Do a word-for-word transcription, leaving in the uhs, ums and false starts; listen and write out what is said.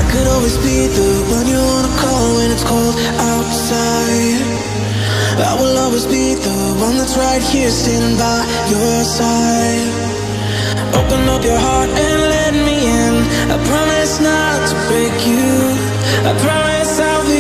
could always be the one you wanna call when it's cold outside. I will always be the one that's right here standing by your side. Open up your heart and let me in. I promise not to break you. I promise I'll be